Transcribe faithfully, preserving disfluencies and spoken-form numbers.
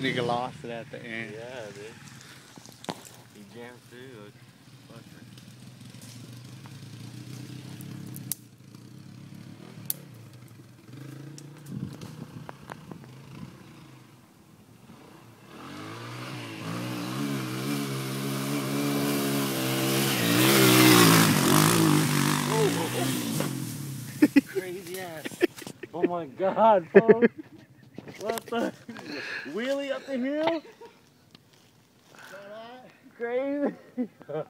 Nigga lost it at the end. Yeah, dude. He jammed through those fuckers. Crazy ass. Oh my god, folks. What the? Wheelie up the hill? Crazy.